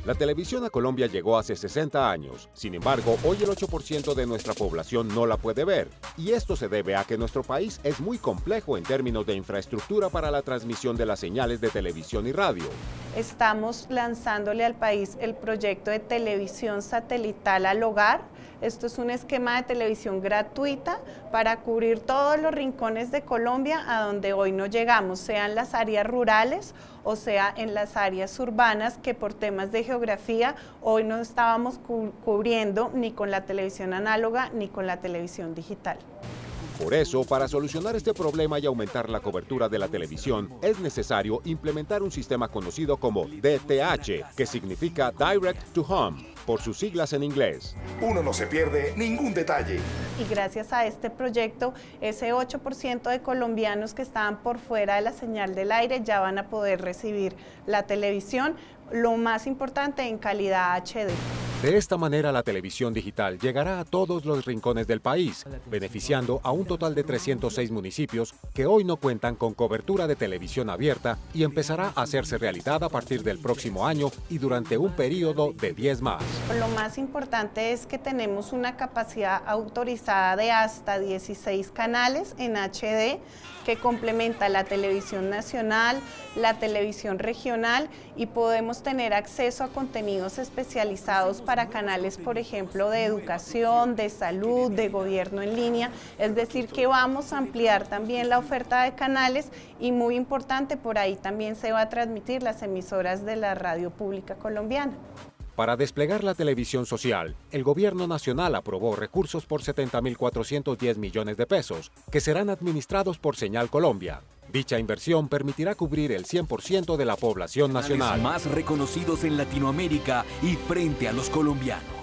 La televisión a Colombia llegó hace 60 años, sin embargo, hoy el 8% de nuestra población no la puede ver, y esto se debe a que nuestro país es muy complejo en términos de infraestructura para la transmisión de las señales de televisión y radio. Estamos lanzándole al país el proyecto de televisión satelital al hogar. Esto es un esquema de televisión gratuita para cubrir todos los rincones de Colombia a donde hoy no llegamos, sea en las áreas rurales o sea en las áreas urbanas que por temas de geografía hoy no estábamos cubriendo ni con la televisión análoga ni con la televisión digital. Por eso, para solucionar este problema y aumentar la cobertura de la televisión, es necesario implementar un sistema conocido como DTH, que significa Direct to Home, por sus siglas en inglés. Uno no se pierde ningún detalle. Y gracias a este proyecto, ese 8% de colombianos que estaban por fuera de la señal del aire ya van a poder recibir la televisión, lo más importante, en calidad HD. De esta manera, la televisión digital llegará a todos los rincones del país, beneficiando a un total de 306 municipios que hoy no cuentan con cobertura de televisión abierta y empezará a hacerse realidad a partir del próximo año y durante un periodo de 10 más. Lo más importante es que tenemos una capacidad autorizada de hasta 16 canales en HD que complementa la televisión nacional, la televisión regional y podemos tener acceso a contenidos especializados para canales, por ejemplo, de educación, de salud, de gobierno en línea, es decir, que vamos a ampliar también la oferta de canales y muy importante, por ahí también se va a transmitir las emisoras de la radio pública colombiana. Para desplegar la televisión social, el Gobierno Nacional aprobó recursos por 70.410 millones de pesos, que serán administrados por Señal Colombia. Dicha inversión permitirá cubrir el 100% de la población nacional. Más reconocidos en Latinoamérica y frente a los colombianos.